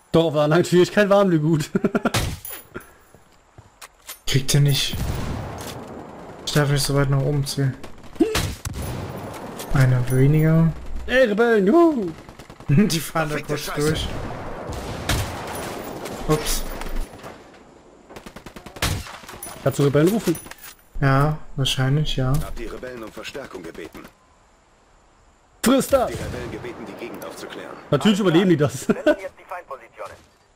Doch, auf der anderen Schwierigkeit waren wir gut. Kriegt ihr nicht. Ich darf nicht so weit nach oben zählen. Einer weniger. Ey, Rebellen, juhu! Die fahren da kurz durch. Ups. Kannst du Rebellen rufen? Ja, wahrscheinlich, ja. Hab die Rebellen um Verstärkung gebeten. Friss das! Die Rebellen gebeten, die Gegend aufzuklären. Natürlich überleben die das. Setzen jetzt die Feindpositionen.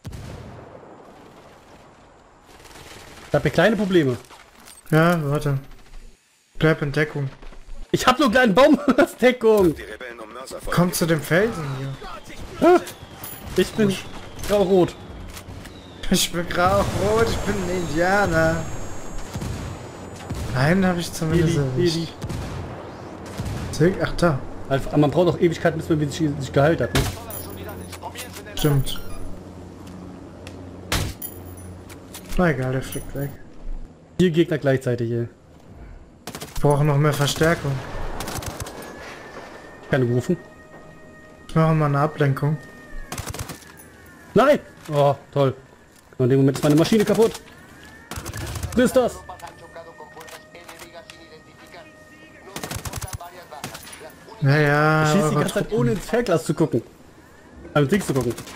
Ich habe hier kleine Probleme. Ja, warte. Bleib in Deckung. Ich habe so einen kleinen Baum als Deckung. Die Rebellen um Mörser folgen. Komm zu dem Felsen hier. Ich bin grau-rot. Ich bin grau-rot, ich bin ein Indianer. Einen habe ich zumindest erwischt. Ach da. Aber man braucht auch Ewigkeiten, bis man sich geheilt hat. Ne? Stimmt. Na egal, der fliegt weg. 4 Gegner gleichzeitig hier. Ich brauche noch mehr Verstärkung. Keine gerufen. Ich mache mal eine Ablenkung. Nein! Oh, toll. Und in dem Moment ist meine Maschine kaputt. Bis das! Naja, Ich schieße die ganze Zeit ohne ins Fernglas zu gucken. Also Dings zu gucken.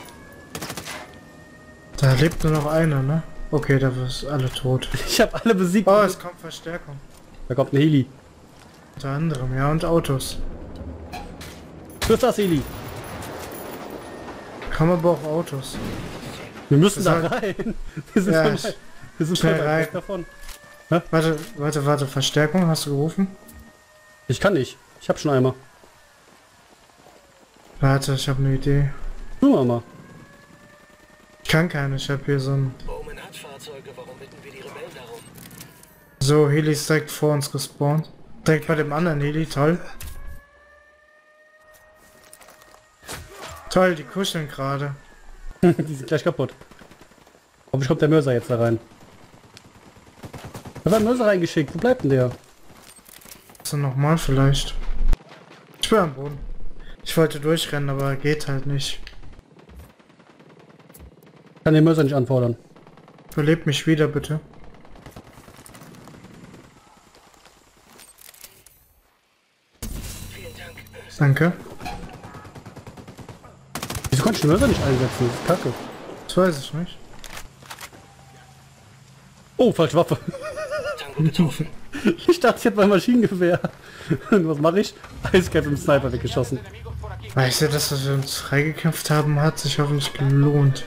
Da lebt nur noch einer, ne? Okay, da ist alle tot. Ich habe alle besiegt. Oh, es kommt Verstärkung. Da kommt ein Heli. Unter anderem, ja, und Autos. Bis das, Heli. Kommen aber auch Autos. Wir müssen da Das rein. Wir sind, Ja, wir sind schnell schon weit rein. weg davon. Warte, Verstärkung, hast du gerufen? Ich kann nicht. Ich habe schon einmal. Warte, ich habe eine Idee. Tun wir mal. Ich kann keine, ich habe hier so ein... Bowman hat Fahrzeuge, warum bitten wir die Rebellen darum? So, Heli ist direkt vor uns gespawnt. Direkt bei dem anderen Heli, toll. Toll, die kuscheln gerade. Die sind gleich kaputt. Hoffentlich kommt der Mörser jetzt da rein. Da war ein Mörser reingeschickt. Wo bleibt denn der? So, nochmal vielleicht. Ich bin am Boden. Ich wollte durchrennen, aber geht halt nicht. Ich kann den Mörser nicht anfordern. Überlebt mich wieder, bitte. Vielen Dank. Danke. Wieso konnte ich den Mörser nicht einsetzen? Das ist kacke. Das weiß ich nicht. Oh, falsche Waffe. Tango getroffen. Ich dachte, ich hätte mein Maschinengewehr. Und was mache ich? Eiskalt mit dem Sniper weggeschossen. Weißt du, dass wir uns freigekämpft haben, hat sich hoffentlich gelohnt.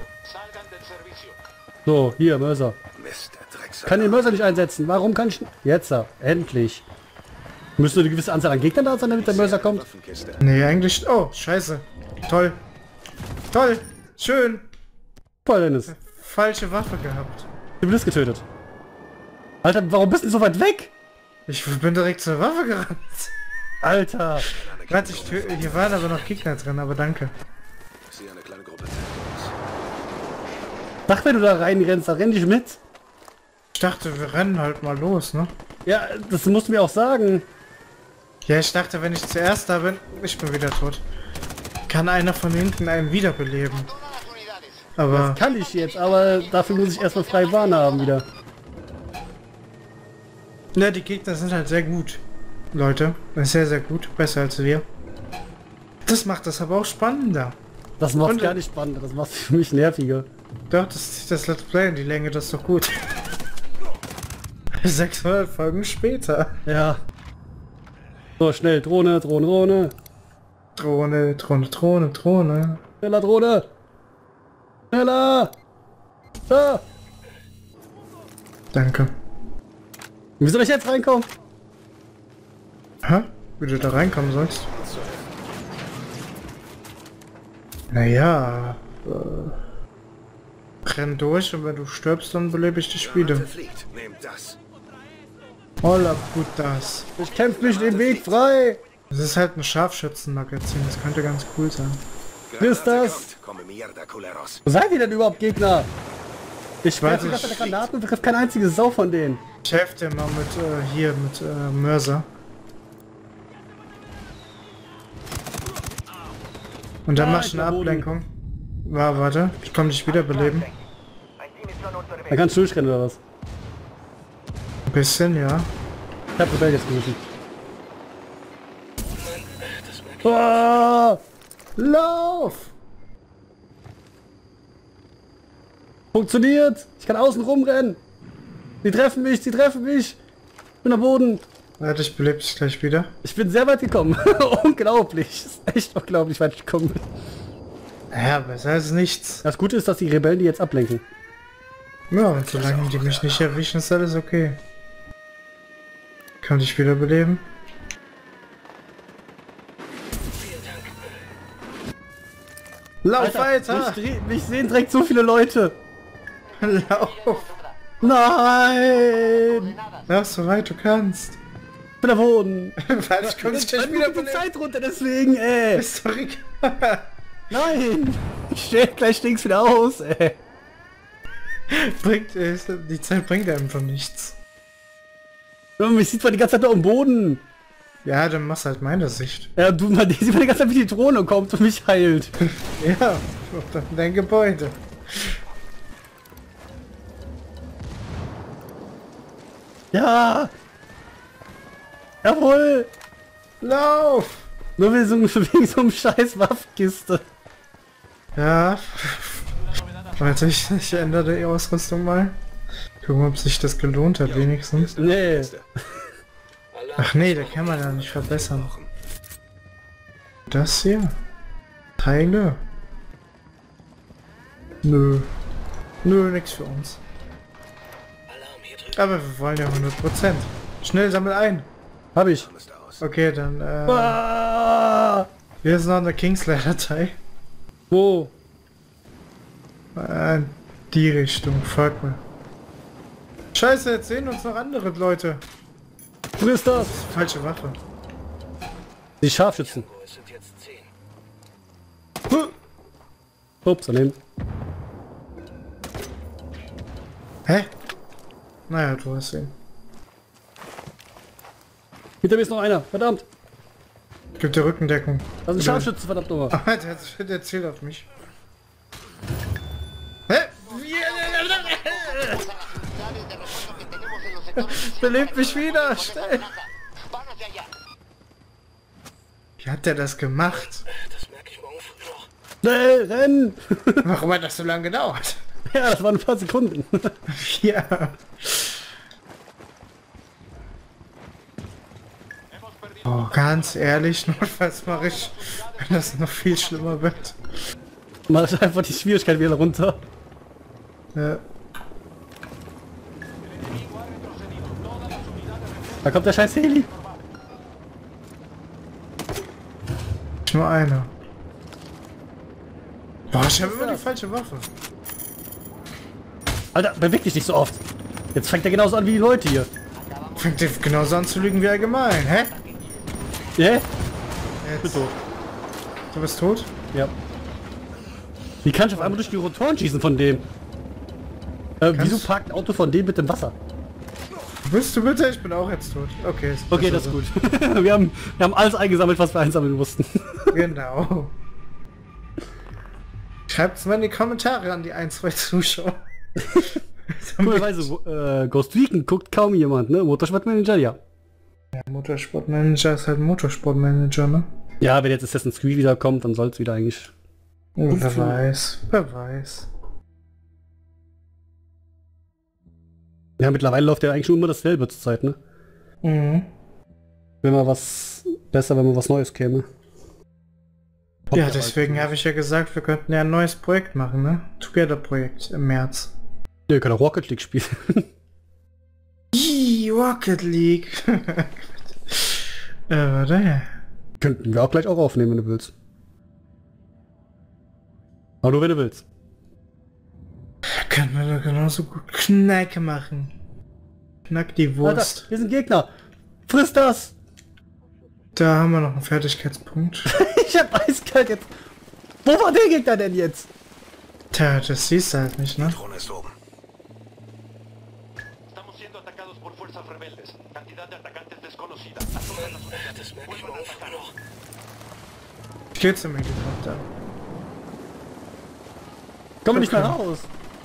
So, hier, Mörser. Mist, der Drecksack. Kann den Mörser nicht einsetzen. Warum kann ich... Jetzt, endlich. Müsste eine gewisse Anzahl an Gegnern da sein, damit der Mörser kommt? Waffenkiste. Nee, eigentlich... Oh, scheiße. Toll. Toll. Schön. Voll, Dennis. Falsche Waffe gehabt. Du bist getötet. Alter, warum bist du so weit weg? Ich bin direkt zur Waffe gerannt. Alter. Warte, hier waren aber noch Gegner drin, aber danke. Ich sehe eine kleine Gruppe Tanks. Sag, wenn du da reinrennst, dann renn ich mit. Ich dachte, wir rennen halt mal los, ne? Ja, das musst du mir auch sagen. Ja, ich dachte, wenn ich zuerst da bin, ich bin wieder tot. Kann einer von hinten einen wiederbeleben. Aber Kann ich jetzt, aber dafür muss ich erstmal freie Bahn haben wieder. ja, die Gegner sind halt sehr gut. Leute, sehr, sehr gut. Besser als wir. Das macht das aber auch spannender. Das macht Und- gar nicht spannend, das macht für mich nerviger. Doch, das Let's Play in die Länge, das ist doch gut. 600 Folgen später. Ja. So, schnell, Drohne, Drohne, Drohne. Drohne, Drohne, Drohne, Drohne. Schneller, Drohne. Schneller. Da. Danke. Wie soll ich jetzt reinkommen? Hä? Wie du da reinkommen sollst? Naja, renn durch und wenn du stirbst, dann belebe ich dich wieder. Granate fliegt. Nehmt das. Holla putas. Ich kämpfe mich den Weg frei. Das ist halt ein Scharfschützenmagazin, das könnte ganz cool sein. Wisst Granate das? kommt. Come mierda, culeros. Wo seid ihr denn überhaupt, Gegner? Ich weiß werfe nicht. die Granaten und begriff keine einzige Sau von denen. Ich helfe dir mal mit Mörser. Und dann Ah, machst ich du eine war Boden. Ablenkung. Warte, ich komm dich wiederbeleben. Da kannst du durchrennen oder was? Ein bisschen, ja. Ich hab Rebell jetzt gerufen. Oh, Lauf! funktioniert! Ich kann außen rumrennen! Sie treffen mich, sie treffen mich! Ich bin am Boden! Warte, ich belebe dich gleich wieder. Ich bin sehr weit gekommen. Unglaublich. Das ist echt unglaublich weit gekommen. Ja, besser als nichts. Das Gute ist, dass die Rebellen die jetzt ablenken. Ja, und solange die mich nicht erwischen, ist alles okay. Kann ich wiederbeleben? Lauf weiter! Mich sehen direkt so viele Leute. Lauf! Nein! Lauf so weit du kannst. Ich bin am Boden. Warte, ich komm dich gleich Dann wieder die wiederbeleben. Zeit runter deswegen, ey. Ist doch egal. Nein! Ich steh gleich stink's wieder aus, ey. Die Zeit bringt einfach nichts. Mich sieht man die ganze Zeit nur am Boden. Ja, dann machst halt meine Sicht. Ja, du, man sieht man die ganze Zeit, wie die Drohne kommt und mich heilt. Ja, und dann dein Gebäude. Ja! Jawohl! Lauf! Nur wegen so einem scheiß Waffenkiste. Ja. Warte, ich ändere die Ausrüstung mal. Gucken, ob sich das gelohnt hat, wenigstens. Nee. Ach nee, da kann man ja nicht verbessern. Das hier? Teile? Nö. Nö, nix für uns. Alarm hier drüben. Aber wir wollen ja 100%. Schnell, sammel ein. Hab ich. Alles da aus. Okay, dann, Ah! hier ist noch eine Kingslayer-Datei. Wo? Die Richtung, folgt mir. Scheiße, jetzt sehen uns noch andere Leute. Wo ist das? Falsche Waffe. Die Scharfschützen. Oh, es sind jetzt 10. Ups, daneben. Hä? Naja, du hast ihn. Hinter mir ist noch einer. Verdammt. Gib dir Rückendeckung. Das ist ein Scharfschütze, verdammt nochmal. Ah, der zielt auf mich. Hä? Belebt mich wieder, schnell! Wie hat der das gemacht? Das merke ich morgen früh noch. Schnell, rennen! Warum hat das so lange gedauert? Ja, das waren ein paar Sekunden. Ja. Oh, ganz ehrlich, notfalls mache ich, wenn das noch viel schlimmer wird. Mach einfach die Schwierigkeit wieder runter. Ja. Da kommt der scheiß Heli. Nur einer. Boah, ich habe immer die falsche Waffe. Alter, beweg dich nicht so oft. Jetzt fängt er genauso an wie die Leute hier. Fängt ihr genauso an zu lügen wie allgemein, hä? Ja? Jetzt. So. Du bist tot? Ja. Wie kann ich auf einmal durch die Rotoren schießen von dem? Wieso parkt ein Auto von dem mit dem Wasser? Bist du bitte? Ich bin auch jetzt tot. Okay, ist Okay, besser das ist gut. wir haben alles eingesammelt, was wir einsammeln mussten. so. Genau. Schreibt's mal in die Kommentare an die 1, 2 Zuschauer. Coolerweise, Ghost Recon guckt kaum jemand, ne? Motorsportmanager, ja. Ja, Motorsportmanager ist halt Motorsportmanager, ne? Ja, wenn jetzt Assassin's Creed wieder kommt, dann soll es wieder eigentlich... Wer weiß, wer weiß. Ja, mittlerweile läuft ja eigentlich schon immer dasselbe zur Zeit, ne? Mhm. Wenn mal was... Besser, wenn mal was Neues käme. Ja, deswegen habe ich ja gesagt, wir könnten ja ein neues Projekt machen, ne? Together-Projekt im März. Ja, wir können auch Rocket League spielen. Rocket League. Warte. Könnten wir auch gleich auch aufnehmen, wenn du willst. Aber nur wenn du willst. Können wir doch genauso gut Knack machen. Knack die Wurst. Alter, hier sind Gegner. Friss das! Da haben wir noch einen Fertigkeitspunkt. Ich hab eiskalt jetzt. Wo war der Gegner denn jetzt? Tja, das siehst du halt nicht, ne? Drohne ist oben. Estamos siendo atacados por fuerzas rebeldes. Cantidad de atacantes desconocida. Das merke ich morgen früh noch. Geht's im Helikopter? Komm nicht mehr raus.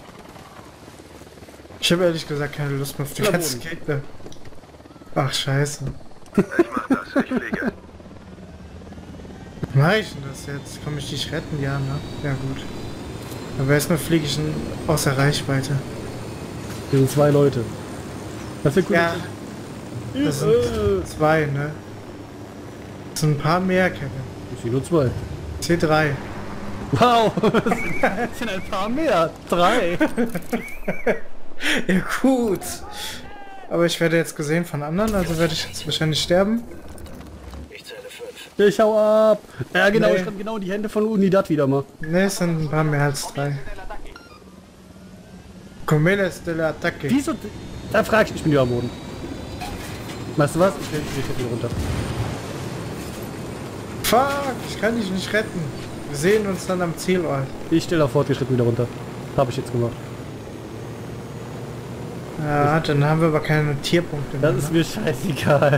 Ich habe ehrlich gesagt keine Lust mehr auf die Na, ganzen Boden. Gegner. Ach, scheiße. Ich mach das, ich fliege. Wie mach ich denn das jetzt? Komm ich dich retten? Ja, ne? Ja, gut. Aber erstmal fliege ich außer Reichweite. Hier sind 2 Leute. Das wird gut. Ja, das sind 2, ne? Das sind ein paar mehr, Kevin. Ich sehe nur 2. C3. Wow, das sind ein paar mehr. 3. Ja, gut. Aber ich werde jetzt gesehen von anderen, also werde ich jetzt wahrscheinlich sterben. Ich zähle 5. Ich hau ab. Ja genau, Nee. ich kann genau in die Hände von Unidad wieder mal. Ne, es sind ein paar mehr als 3. Comeles de la Attacke. Wieso? Da frag ich bin wieder am Boden. Weißt du was? Ich guck wieder runter. Fuck, ich kann dich nicht retten. Wir sehen uns dann am Zielort. Ich stelle auf fortgeschritten wieder runter. Habe ich jetzt gemacht. Ja, dann haben wir aber keine Tierpunkte mehr. Das ist Ne? mir scheißegal.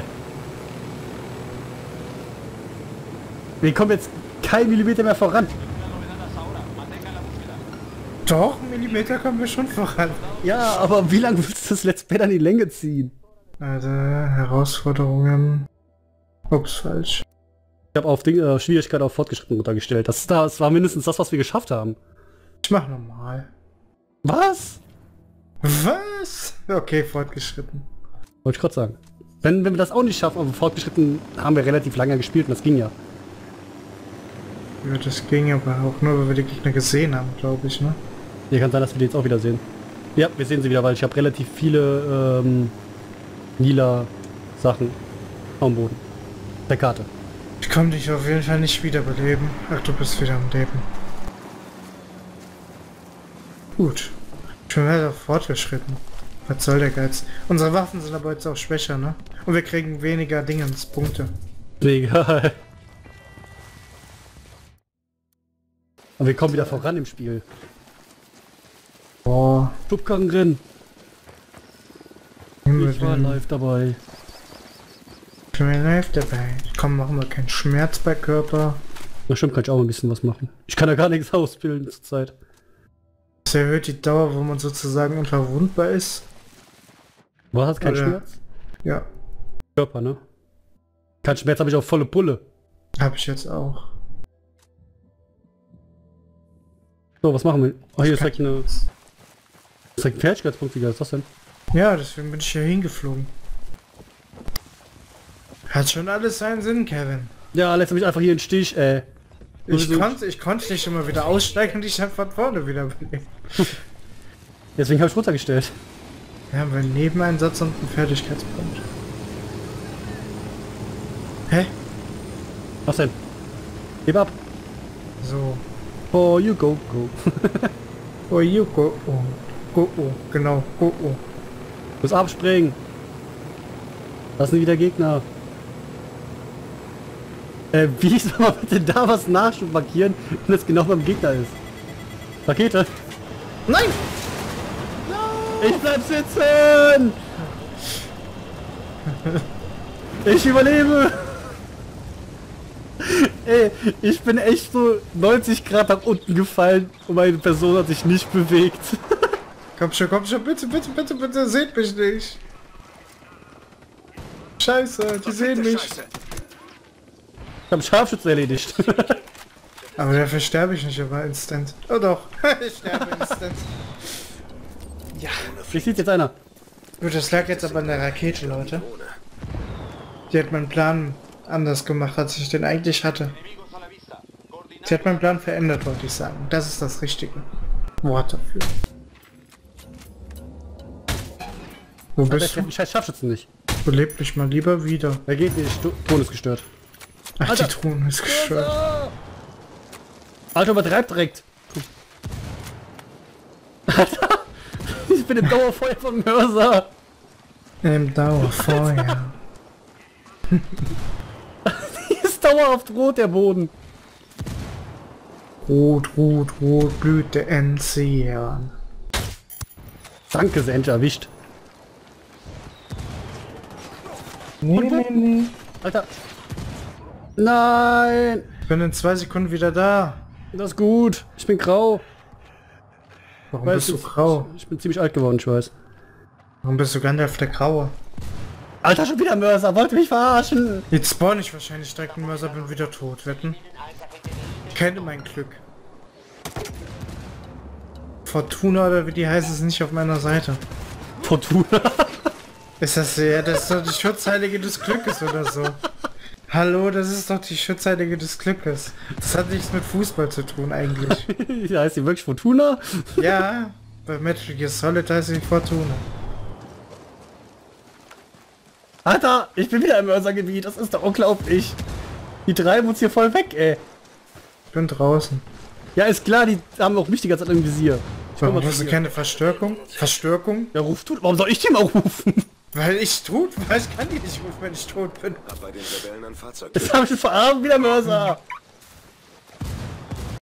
Wir kommen jetzt kein Millimeter mehr voran. Doch, einen Millimeter kommen wir schon voran. Ja, aber wie lange willst du das Let's Play dann in die Länge ziehen? Also, Herausforderungen. Ups, falsch. Ich habe auf Schwierigkeit auf fortgeschritten runtergestellt. Das war mindestens das, was wir geschafft haben. Ich mach normal. Was? Was? Okay, fortgeschritten. Wollte ich gerade sagen. Wenn wir das auch nicht schaffen, aber fortgeschritten haben wir relativ lange gespielt und das ging ja. Ja, das ging aber auch nur, weil wir die Gegner gesehen haben, glaube ich, ne? Hier kann sein, dass wir die jetzt auch wieder sehen. Ja, wir sehen sie wieder, weil ich habe relativ viele lila Sachen am Boden. Der Karte. Ich kann dich auf jeden Fall nicht wiederbeleben. Ach, du bist wieder am Leben. Gut. Ich bin weiter fortgeschritten. Was soll der Geiz? Unsere Waffen sind aber jetzt auch schwächer, ne? Und wir kriegen weniger Dingenspunkte. Egal. Aber wir kommen wieder voran im Spiel. Boah. Schubkarrenrennen. Ich war live dabei. Ich bin live dabei. Komm, machen wir keinen Schmerz bei Körper. Na stimmt, kann ich auch ein bisschen was machen. Ich kann ja gar nichts ausbilden zur Zeit. Das erhöht die Dauer, wo man sozusagen unverwundbar ist. War das kein Oder- Schmerz? Ja, Körper, ne? Kein Schmerz habe ich auch volle Pulle. habe ich jetzt auch. So, was machen wir? Oh, hier ist direkt eine... Das ist direkt ein Fertigkeitspunkt. Wie geil ist das denn? Ja, deswegen bin ich hier hingeflogen. Hat schon alles seinen Sinn, Kevin. Ja, lässt mich einfach hier in den Stich, ey. Ich konnte nicht immer wieder aussteigen und dich dann von vorne wieder beleben. Deswegen habe ich runtergestellt. Wir haben einen Nebeneinsatz und einen Fertigkeitspunkt. Hä? Was denn? Gib ab. So. Oh, you go, go. Oh, you go. Oh. Go, oh. Genau. Go, oh. Muss abspringen. Das sind wieder Gegner. Wie soll man bitte da was Nachschub markieren, wenn das genau beim Gegner ist? Rakete. Nein! Ich bleib sitzen! Ich überlebe! Ey, ich bin echt so 90 Grad nach unten gefallen und meine Person hat sich nicht bewegt. Komm schon, bitte, bitte, bitte, bitte, seht mich nicht. Scheiße, die sehen mich. Scheiße. Ich hab einen Scharfschützen erledigt. Aber dafür sterbe ich nicht, aber instant. Oh doch, ich sterbe instant. Ja. Ich sieht jetzt einer. Gut, das lag jetzt aber an der Rakete, Leute. Die hat meinen Plan anders gemacht, als ich den eigentlich hatte. Enemigos a la vista. Coordinados. Sie hat meinen Plan verändert, wollte ich sagen. Das ist das richtige Wort dafür. Wo Der bist trifft du? die scheiß Scharfschützen nicht. Belebt mich mal lieber wieder. Er geht nicht. Ton ist gestört. Ach, Alter. die Truhe ist gestört. Alter, übertreibt direkt. Alter, ich bin im Dauerfeuer vom Mörser. Im Dauerfeuer. Die ist dauerhaft rot, der Boden. Rot, rot, rot blüht der Enzian. Danke, Senja, erwischt. Nee. Alter. Nein. Ich bin in 2 Sekunden wieder da. Das ist gut. Ich bin grau. Warum bist du grau? Ich bin ziemlich alt geworden, ich weiß. Warum bist du Gandalf der Graue? Alter, schon wieder Mörser, wollt ihr mich verarschen? Jetzt spawn ich wahrscheinlich direkt einen Mörser, bin wieder tot, wetten? Ich kenne mein Glück. Fortuna oder wie die heißt, ist nicht auf meiner Seite. Fortuna. Ist das ja, das ist doch die Schutzheilige des Glückes oder so. Hallo, das ist doch die Schutzheilige des Glückes. Das hat nichts mit Fußball zu tun eigentlich. Ja, heißt die wirklich Fortuna? Ja, bei Metal Gear Solid heißt sie Fortuna. Alter, ich bin wieder im Mörsergebiet, das ist doch unglaublich. Die treiben uns hier voll weg, ey. Ich bin draußen. Ja, ist klar, die haben auch mich die ganze Zeit im Visier. Warum hast du keine Verstärkung? Verstärkung? Ja, ruf du, warum soll ich den mal rufen? Weil ich tot, weil ich kann die nicht rufen, wenn ich tot bin. Hab bei den Rebellen ein Fahrzeug. Jetzt habe ich schon verarmt, wieder Mörser.